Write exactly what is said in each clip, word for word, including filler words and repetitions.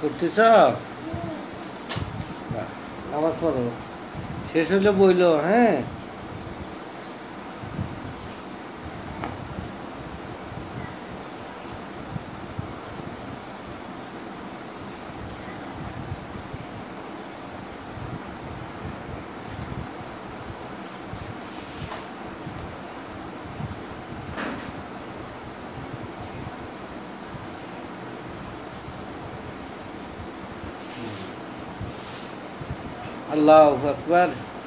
করতেছ? নামাজ পড়ো, শেষ হইলে বইলো। হ্যাঁ, আল্লাহু আকবার।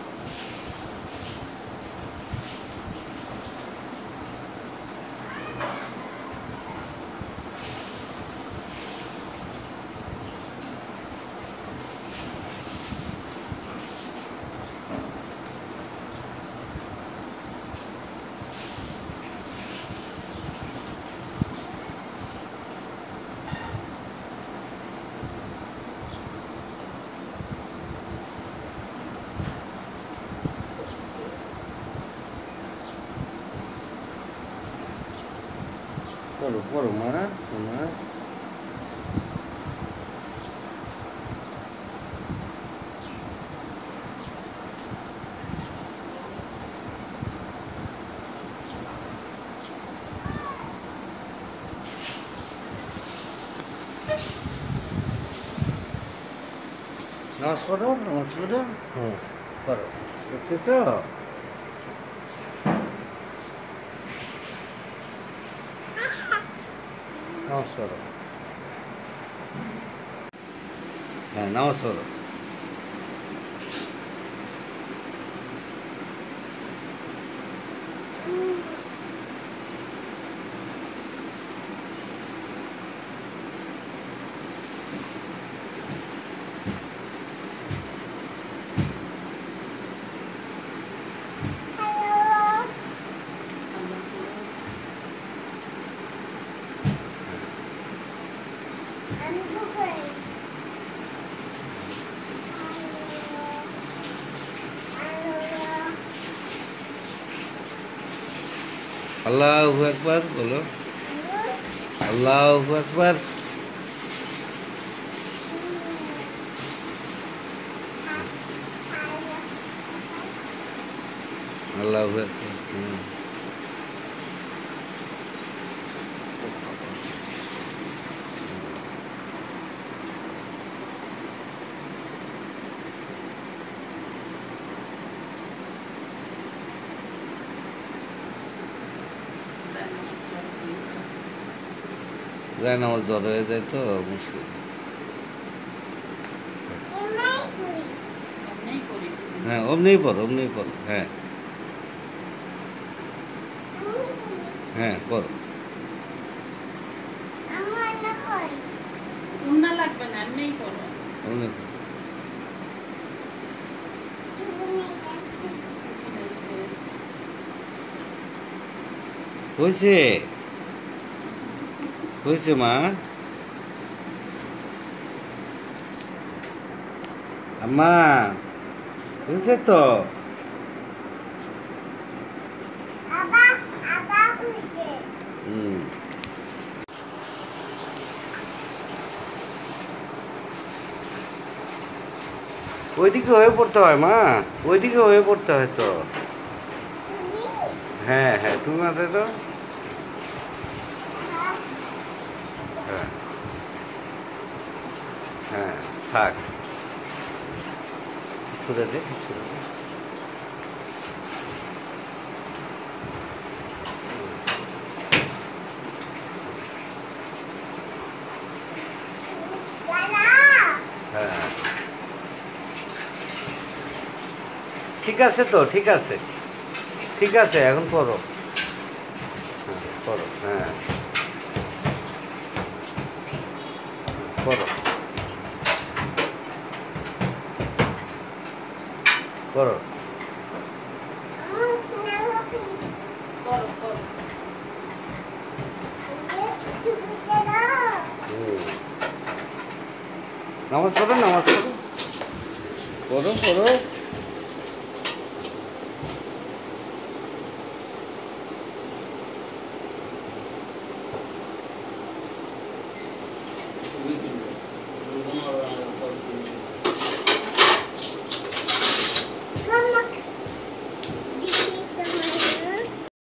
পড়ো পড়ো মা, সোনা। নামাজ পড়ো, নামাজ পড়ো। হুম, পড়ো। দেখতেছ? নামাজ পড়ো। হ্যাঁ, নামাজ পড়ো। আল্লাহু আকবার বলো। আল্লাহু আকবার। আল্লাহু আকবার। হুম। যায় নামাজ জ্বর হয়ে যায় তো মুশকিল। হ্যাঁ, অমনিই পড়ো, অমনিই পড়ো। হ্যাঁ হ্যাঁ, পড়ো। অমনি পড়ো। হয়েছে হয়েছে মা। আম্মা হয়েছে তো। হুম, ওইদিকে হয়ে পড়তে হয় মা, ওইদিকে হয়ে পড়তে হয় তো। হ্যাঁ হ্যাঁ, তুমি মাথে তো। হ্যাঁ হ্যাঁ, থাক। খুলে দে, খুলে দে। হ্যাঁ, ঠিক আছে তো, ঠিক আছে, ঠিক আছে, এখন পড়ো। হ্যাঁ, পড়ো। হ্যাঁ, পড়ো পড়ো। নামাজ পড়ো, নামাজ পড়ো, পড়ো পড়ো।